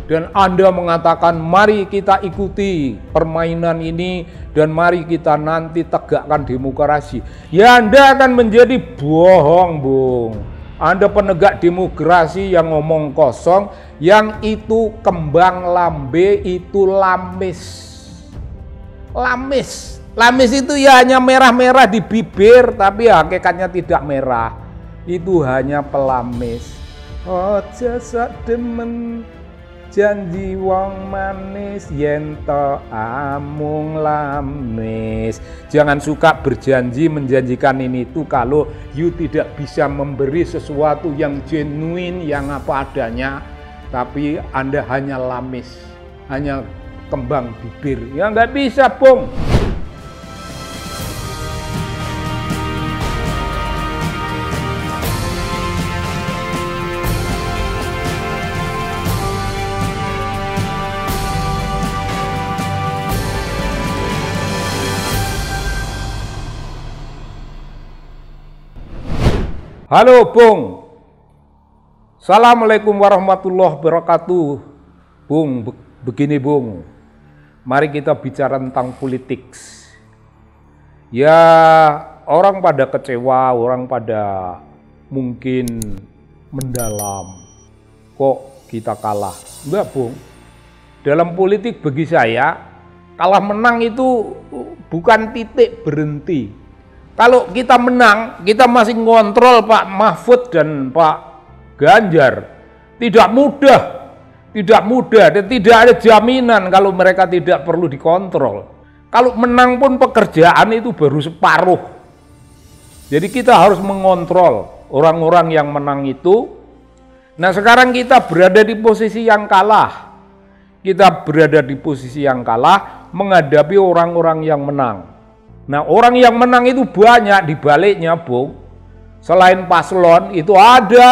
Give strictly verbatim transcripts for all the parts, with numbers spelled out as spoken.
Dan Anda mengatakan mari kita ikuti permainan ini dan mari kita nanti tegakkan demokrasi. Ya Anda akan menjadi bohong, Bung. Anda penegak demokrasi yang ngomong kosong, yang itu kembang lambe, itu lamis. Lamis. Lamis itu ya hanya merah-merah di bibir, tapi hakikatnya tidak merah. Itu hanya pelamis. Ojo sak demen janji wong manis yen to amung lamis. Jangan suka berjanji menjanjikan ini itu kalau you tidak bisa memberi sesuatu yang genuine, yang apa adanya, tapi Anda hanya lamis, hanya kembang bibir. Ya nggak bisa, Bung. Halo Bung, Assalamualaikum warahmatullahi wabarakatuh. Bung, begini Bung, mari kita bicara tentang politik. Ya orang pada kecewa, orang pada mungkin mendalam, kok kita kalah. Enggak Bung, dalam politik bagi saya, kalah menang itu bukan titik berhenti. Kalau kita menang, kita masih ngontrol Pak Mahfud dan Pak Ganjar. Tidak mudah, tidak mudah, dan tidak ada jaminan kalau mereka tidak perlu dikontrol. Kalau menang pun pekerjaan itu baru separuh. Jadi kita harus mengontrol orang-orang yang menang itu. Nah sekarang kita berada di posisi yang kalah. Kita berada di posisi yang kalah menghadapi orang-orang yang menang. Nah orang yang menang itu banyak di baliknya Bung. Selain paslon itu ada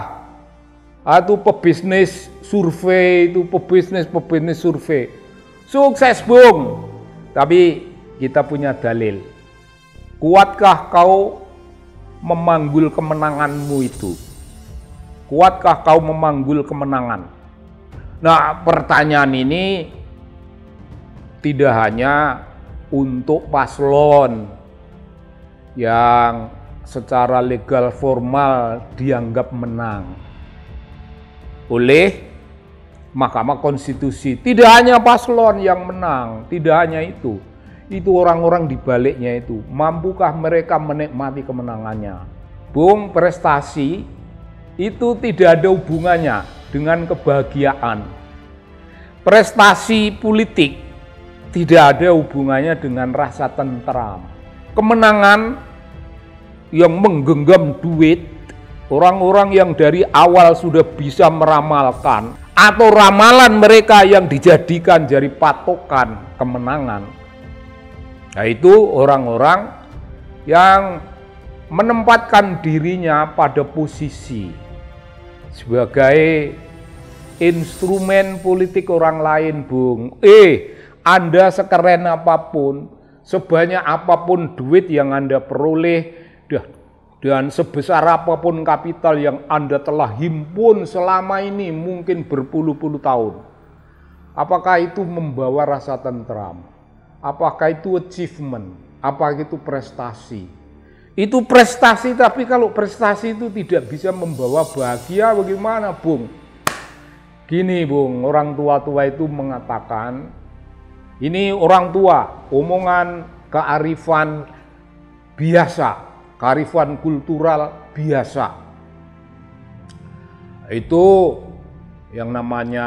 itu pebisnis survei, itu pebisnis-pebisnis survei. Sukses Bung. Tapi kita punya dalil. Kuatkah kau memanggul kemenanganmu itu? Kuatkah kau memanggul kemenangan? Nah pertanyaan ini tidak hanya untuk paslon yang secara legal formal dianggap menang oleh Mahkamah Konstitusi. Tidak hanya paslon yang menang, tidak hanya itu. Itu orang-orang di baliknya itu. Mampukah mereka menikmati kemenangannya? Bung, prestasi itu tidak ada hubungannya dengan kebahagiaan. Prestasi politik tidak ada hubungannya dengan rasa tentram. Kemenangan yang menggenggam duit, orang-orang yang dari awal sudah bisa meramalkan, atau ramalan mereka yang dijadikan jadi patokan kemenangan. Nah itu orang-orang yang menempatkan dirinya pada posisi sebagai instrumen politik orang lain, Bung. Eh, Anda sekeren apapun, sebanyak apapun duit yang Anda peroleh, dan sebesar apapun kapital yang Anda telah himpun selama ini mungkin berpuluh-puluh tahun. Apakah itu membawa rasa tentram? Apakah itu achievement? Apakah itu prestasi? Itu prestasi, tapi kalau prestasi itu tidak bisa membawa bahagia, bagaimana Bung? Gini Bung, orang tua-tua itu mengatakan, ini orang tua, omongan kearifan biasa, kearifan kultural biasa. Itu yang namanya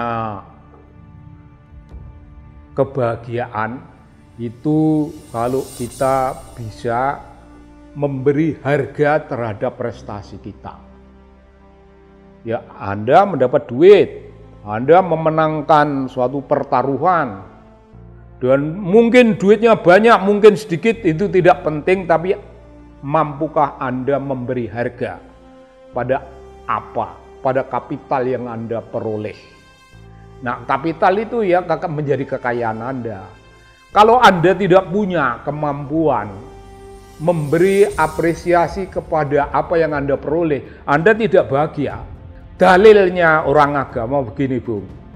kebahagiaan, itu kalau kita bisa memberi harga terhadap prestasi kita. Ya, Anda mendapat duit, Anda memenangkan suatu pertaruhan, dan mungkin duitnya banyak, mungkin sedikit, itu tidak penting, tapi mampukah Anda memberi harga pada apa? Pada kapital yang Anda peroleh. Nah, kapital itu ya akan menjadi kekayaan Anda. Kalau Anda tidak punya kemampuan memberi apresiasi kepada apa yang Anda peroleh, Anda tidak bahagia. Dalilnya orang agama begini Bung.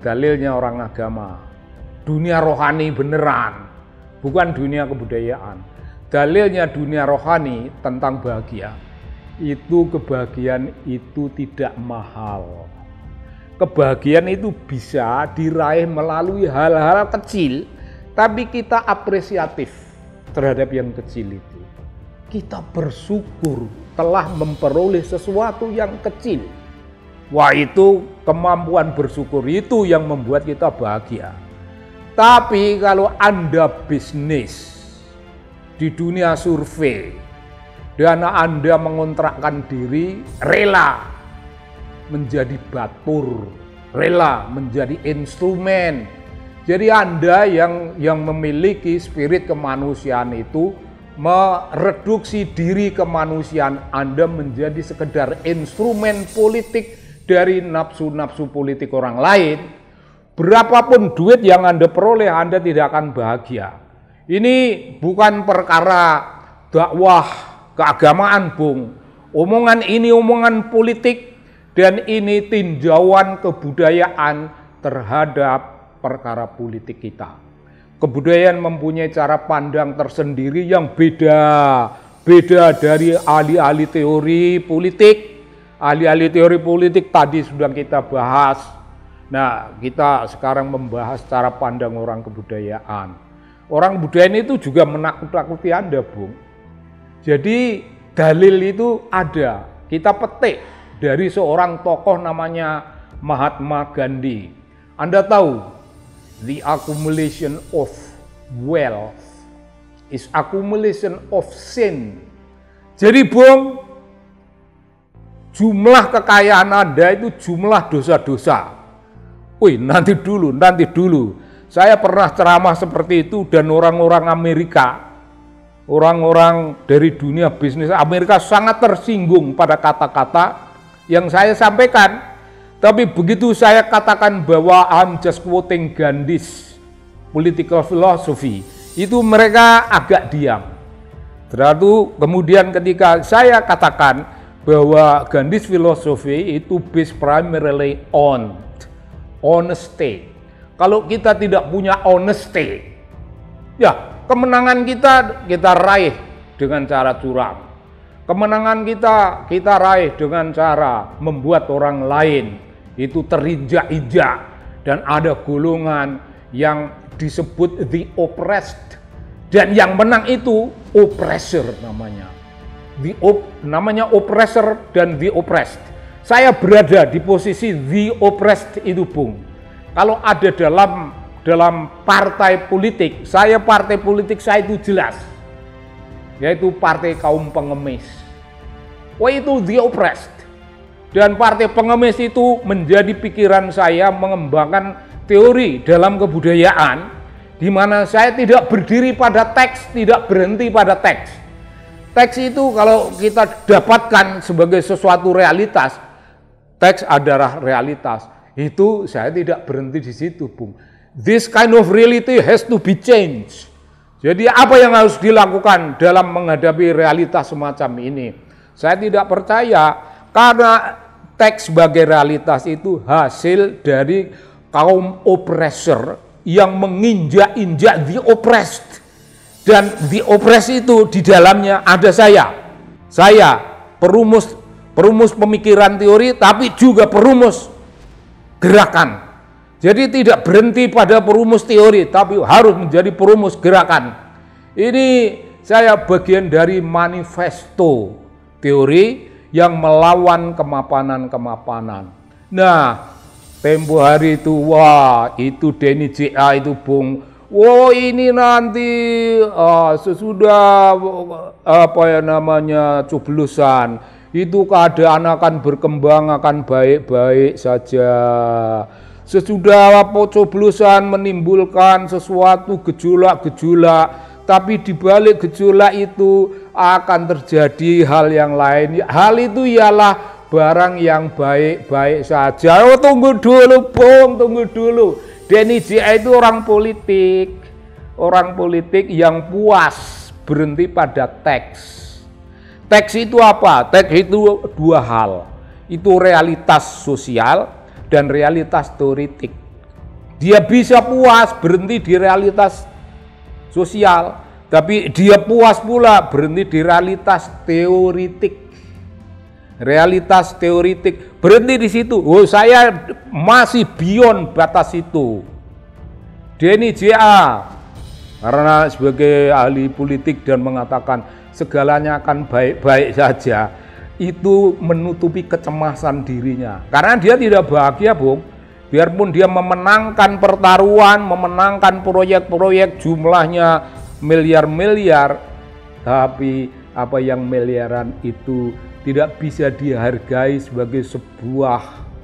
dalilnya orang agama. Dunia rohani beneran, bukan dunia kebudayaan. Dalilnya dunia rohani tentang bahagia. Itu kebahagiaan itu tidak mahal. Kebahagiaan itu bisa diraih melalui hal-hal kecil, tapi kita apresiatif terhadap yang kecil itu. Kita bersyukur telah memperoleh sesuatu yang kecil. Wah, itu kemampuan bersyukur itu yang membuat kita bahagia. Tapi kalau Anda bisnis di dunia survei dan Anda mengontrakkan diri, rela menjadi batur, rela menjadi instrumen. Jadi Anda yang yang memiliki spirit kemanusiaan itu mereduksi diri kemanusiaan Anda menjadi sekedar instrumen politik dari nafsu-nafsu politik orang lain. Berapapun duit yang Anda peroleh, Anda tidak akan bahagia. Ini bukan perkara dakwah keagamaan, Bung. Omongan ini omongan politik dan ini tinjauan kebudayaan terhadap perkara politik kita. Kebudayaan mempunyai cara pandang tersendiri yang beda, beda dari ahli-ahli teori politik. Ahli-ahli teori politik tadi sudah kita bahas. Nah, kita sekarang membahas cara pandang orang kebudayaan. Orang kebudayaan itu juga menakut-nakuti Anda, Bung. Jadi dalil itu ada, kita petik dari seorang tokoh namanya Mahatma Gandhi. Anda tahu, the accumulation of wealth is accumulation of sin. Jadi, Bung, jumlah kekayaan Anda itu jumlah dosa-dosa. Wih, nanti dulu, nanti dulu. Saya pernah ceramah seperti itu dan orang-orang Amerika, orang-orang dari dunia bisnis Amerika sangat tersinggung pada kata-kata yang saya sampaikan. Tapi begitu saya katakan bahwa I'm just quoting Gandhi's political philosophy, itu mereka agak diam. Terlalu kemudian ketika saya katakan bahwa Gandhi's philosophy itu based primarily on honesty. Kalau kita tidak punya honesty, ya kemenangan kita kita raih dengan cara curang. Kemenangan kita kita raih dengan cara membuat orang lain itu terinjak-injak, dan ada golongan yang disebut the oppressed, dan yang menang itu oppressor namanya. The op, namanya oppressor dan the oppressed. Saya berada di posisi the oppressed itu, Bung. Kalau ada dalam dalam partai politik, saya partai politik saya itu jelas, yaitu partai kaum pengemis. Wah, itu the oppressed. Dan partai pengemis itu menjadi pikiran saya mengembangkan teori dalam kebudayaan, di mana saya tidak berdiri pada teks, tidak berhenti pada teks. Teks itu kalau kita dapatkan sebagai sesuatu realitas, teks adalah realitas. Itu saya tidak berhenti di situ, Bung. This kind of reality has to be changed. Jadi apa yang harus dilakukan dalam menghadapi realitas semacam ini? Saya tidak percaya, karena teks sebagai realitas itu hasil dari kaum oppressor yang menginjak-injak the oppressed. Dan the oppressed itu di dalamnya ada saya. Saya perumus perumus pemikiran teori, tapi juga perumus gerakan. Jadi tidak berhenti pada perumus teori, tapi harus menjadi perumus gerakan. Ini saya bagian dari manifesto teori yang melawan kemapanan-kemapanan. Nah, tempo hari itu, wah, itu Denny J A itu, Bung. Wah, ini nanti uh, sesudah apa ya namanya coblosan, itu keadaan akan berkembang, akan baik-baik saja. Sesudah coblosan menimbulkan sesuatu gejolak-gejolak, tapi di balik gejolak itu akan terjadi hal yang lain. Hal itu ialah barang yang baik-baik saja. Oh, tunggu dulu, Bung, tunggu dulu. Denny J A itu orang politik, orang politik yang puas berhenti pada teks. Teks itu apa? Teks itu dua hal, itu realitas sosial dan realitas teoretik. Dia bisa puas berhenti di realitas sosial, tapi dia puas pula berhenti di realitas teoritik. Realitas teoritik berhenti di situ. Oh, saya masih beyond batas itu. Denny J A karena sebagai ahli politik dan mengatakan segalanya akan baik-baik saja, itu menutupi kecemasan dirinya. Karena dia tidak bahagia, Bung. Biarpun dia memenangkan pertaruhan, memenangkan proyek-proyek jumlahnya miliar-miliar, tapi apa yang miliaran itu tidak bisa dihargai sebagai sebuah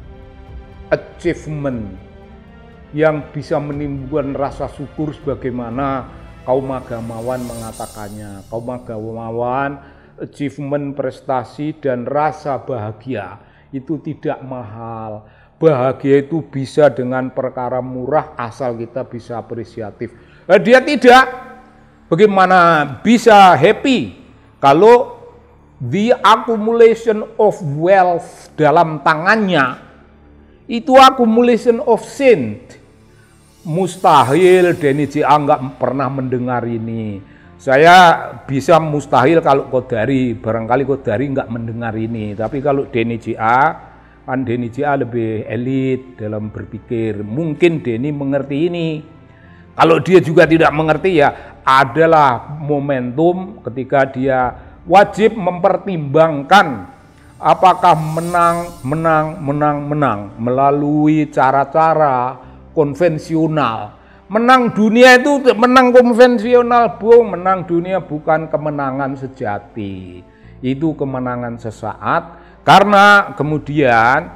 achievement yang bisa menimbulkan rasa syukur sebagaimana kaum agamawan mengatakannya. Kaum agamawan, achievement, prestasi, dan rasa bahagia itu tidak mahal. Bahagia itu bisa dengan perkara murah asal kita bisa apresiatif. Eh, dia tidak. Bagaimana bisa happy kalau the accumulation of wealth dalam tangannya itu accumulation of sin? Mustahil. Denny J A nggak pernah mendengar ini. Saya bisa mustahil kalau Qodari, barangkali Qodari nggak mendengar ini. Tapi kalau Denny J A, kan Denny J A lebih elit dalam berpikir. Mungkin Denny mengerti ini. Kalau dia juga tidak mengerti, ya adalah momentum ketika dia wajib mempertimbangkan apakah menang, menang, menang, menang melalui cara-cara konvensional. Menang dunia itu menang konvensional, Bung. Menang dunia bukan kemenangan sejati. Itu kemenangan sesaat, karena kemudian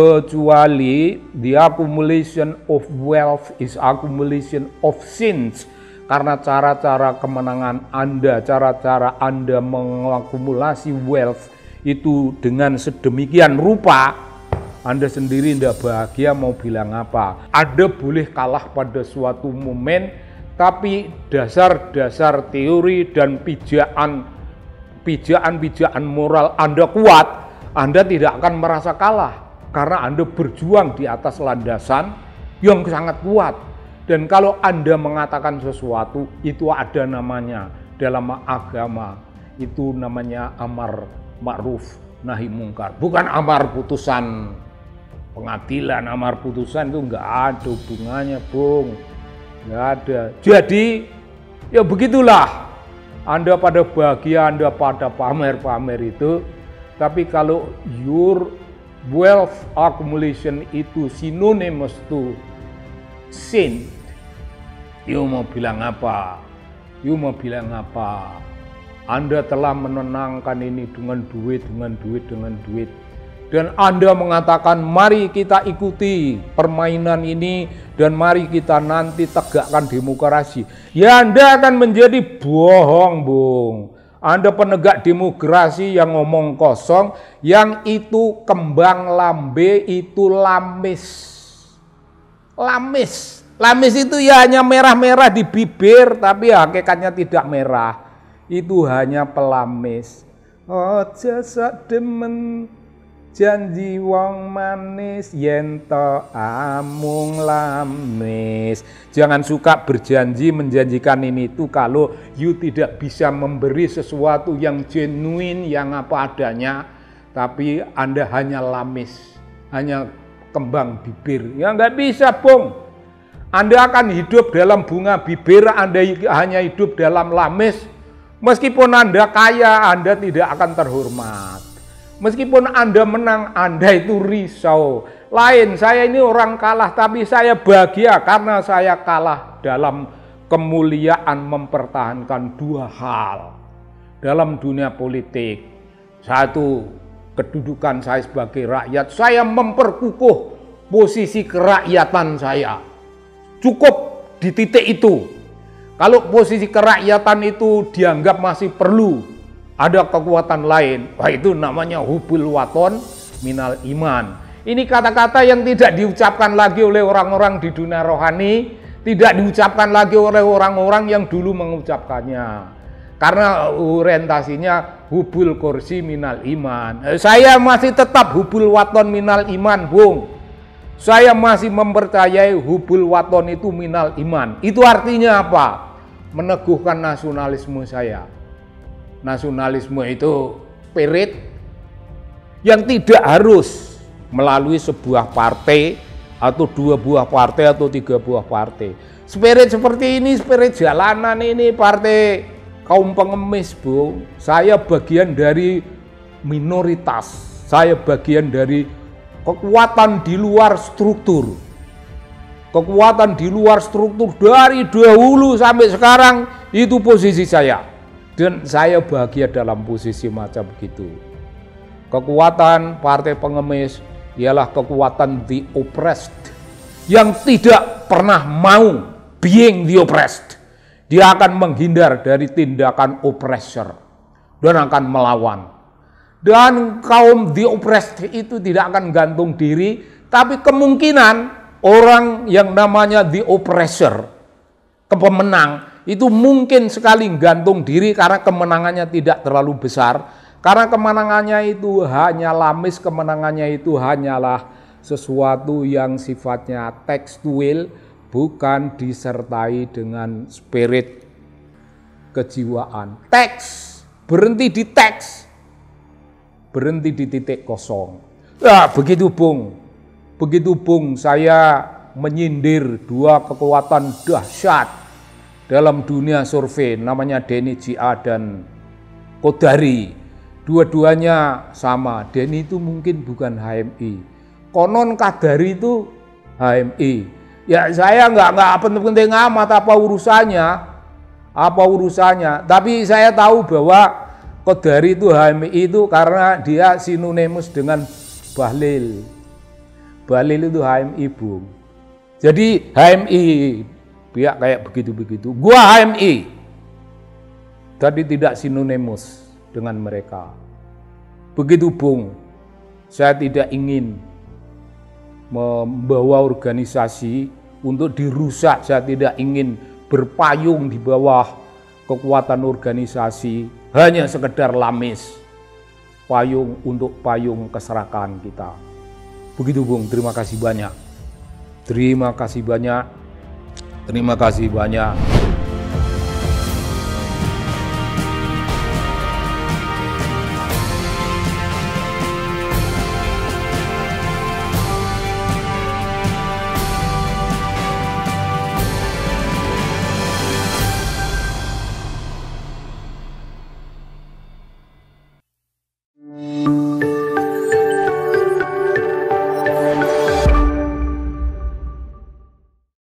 kecuali the accumulation of wealth is accumulation of sins. Karena cara-cara kemenangan Anda, cara-cara Anda mengakumulasi wealth itu dengan sedemikian rupa, Anda sendiri tidak bahagia, mau bilang apa? Anda boleh kalah pada suatu momen, tapi dasar-dasar teori dan pijakan pijaan-pijaan moral Anda kuat, Anda tidak akan merasa kalah karena Anda berjuang di atas landasan yang sangat kuat. Dan kalau Anda mengatakan sesuatu, itu ada namanya dalam agama, itu namanya amar ma'ruf nahi mungkar, bukan amar putusan pengadilan. Amar putusan itu enggak ada hubungannya, Bung, enggak ada. Jadi ya begitulah, Anda pada bahagia, Anda pada pamer-pamer itu. Tapi kalau your wealth accumulation itu synonymous to sin, you mau bilang apa? You mau bilang apa? Anda telah menenangkan ini dengan duit, dengan duit, dengan duit. Dan Anda mengatakan mari kita ikuti permainan ini dan mari kita nanti tegakkan demokrasi. Ya Anda akan menjadi bohong, Bung. Anda penegak demokrasi yang ngomong kosong, yang itu kembang lambe, itu lamis. Lamis. Lamis itu ya hanya merah-merah di bibir, tapi hakikatnya tidak merah. Itu hanya pelamis. Ojo sok demen janji wong manis yen to amung lamis. Jangan suka berjanji, menjanjikan ini itu kalau you tidak bisa memberi sesuatu yang genuine, yang apa adanya, tapi Anda hanya lamis, hanya kembang bibir. Ya nggak bisa, Bung. Anda akan hidup dalam bunga bibir, Anda hanya hidup dalam lamis. Meskipun Anda kaya, Anda tidak akan terhormat. Meskipun Anda menang, Anda itu risau. Lain, saya ini orang kalah, tapi saya bahagia karena saya kalah dalam kemuliaan mempertahankan dua hal. Dalam dunia politik, satu, kedudukan saya sebagai rakyat, saya memperkukuh posisi kerakyatan saya. Cukup di titik itu. Kalau posisi kerakyatan itu dianggap masih perlu ada kekuatan lain, wah itu namanya hubul waton minal iman. Ini kata-kata yang tidak diucapkan lagi oleh orang-orang di dunia rohani, tidak diucapkan lagi oleh orang-orang yang dulu mengucapkannya. Karena orientasinya hubul kursi minal iman. Saya masih tetap hubul waton minal iman, Bung. Saya masih mempercayai hubul waton itu minal iman. Itu artinya apa? Meneguhkan nasionalisme saya. Nasionalisme itu spirit yang tidak harus melalui sebuah partai atau dua buah partai atau tiga buah partai. Spirit seperti ini, spirit jalanan ini, partai kaum pengemis, Bung. Saya bagian dari minoritas. Saya bagian dari kekuatan di luar struktur. Kekuatan di luar struktur dari dahulu sampai sekarang itu posisi saya. Dan saya bahagia dalam posisi macam begitu. Kekuatan partai pengemis ialah kekuatan the oppressed yang tidak pernah mau being the oppressed. Dia akan menghindar dari tindakan oppressor dan akan melawan. Dan kaum the oppressed itu tidak akan gantung diri, tapi kemungkinan orang yang namanya the oppressor, kepemenang, itu mungkin sekali gantung diri karena kemenangannya tidak terlalu besar, karena kemenangannya itu hanya lamis, kemenangannya itu hanyalah sesuatu yang sifatnya tekstual, bukan disertai dengan spirit kejiwaan. Teks, berhenti di teks, berhenti di titik kosong. Ya begitu Bung, begitu Bung saya menyindir dua kekuatan dahsyat dalam dunia survei, namanya Denny J A dan Kodari. Dua-duanya sama, Denny itu mungkin bukan H M I, konon Kodari itu H M I. Ya saya nggak nggak penting-penting amat apa urusannya, apa urusannya. Tapi saya tahu bahwa Kodari itu H M I itu karena dia sinonimus dengan Bahlil. Bahlil itu H M I, Bung. Jadi H M I pihak kayak begitu-begitu. Gua H M I. Tapi tidak sinonimus dengan mereka. Begitu, Bung. Saya tidak ingin membawa organisasi untuk dirusak. Saya tidak ingin berpayung di bawah kekuatan organisasi, hanya sekedar lamis, payung untuk payung keserakahan kita. Begitu Bung, terima kasih banyak. Terima kasih banyak. Terima kasih banyak.